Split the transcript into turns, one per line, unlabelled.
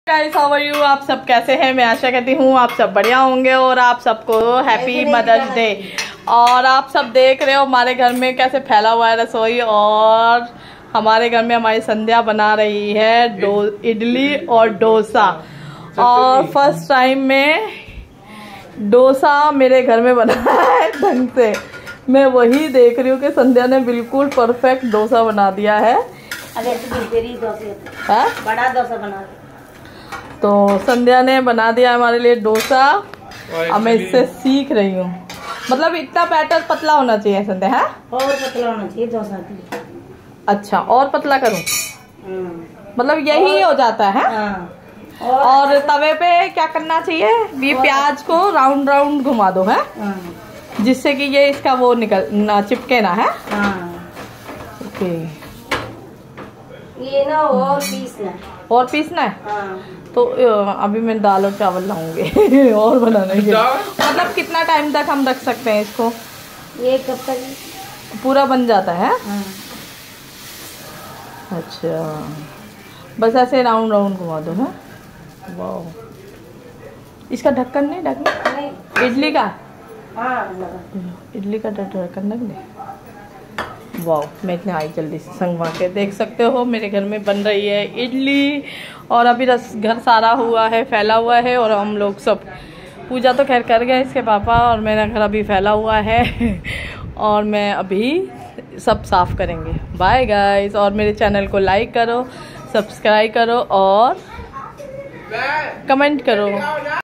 Guys how are you. आप सब कैसे हैं? मैं आशा करती हूँ आप सब बढ़िया होंगे और आप सबको हैप्पी मदर्स डे। और आप सब देख रहे हो हमारे घर में कैसे फैला हुआ है रसोई। और हमारे घर में हमारी संध्या बना रही है इडली और डोसा। और फर्स्ट टाइम में डोसा मेरे घर में बना है ढंग से। मैं वही देख रही हूँ कि संध्या ने बिल्कुल परफेक्ट डोसा बना दिया है।
बड़ा डोसा बना दिया।
तो संध्या ने बना दिया हमारे लिए डोसा। अब मैं इससे सीख रही हूँ। मतलब इतना बैटर पतला होना चाहिए संध्या है?
और पतला होना चाहिए डोसा के लिए।
अच्छा और पतला करूँ? मतलब यही हो जाता है? और तवे पे क्या करना चाहिए? ये प्याज को राउंड राउंड घुमा दो है, जिससे कि ये इसका वो निकल ना चिपके ना है। ओके
ये ना और पीसना है।
तो अभी मैं दाल और चावल लाऊंगी और बनाने के। मतलब कितना टाइम तक हम रख सकते हैं इसको?
ये कब तक
पूरा बन जाता है? अच्छा बस ऐसे राउंड राउंड घुमा दो है। वाह इसका ढक्कन नहीं ढकना इडली का? इडली का ढक्कन रख दे। वाह मैं इतने आई जल्दी से संगवा के। देख सकते हो मेरे घर में बन रही है इडली। और अभी घर सारा हुआ है, फैला हुआ है। और हम लोग सब पूजा तो खैर कर गए इसके पापा, और मेरा घर अभी फैला हुआ है और मैं अभी सब साफ करेंगे। Bye guys. और मेरे चैनल को लाइक करो, सब्सक्राइब करो और कमेंट करो।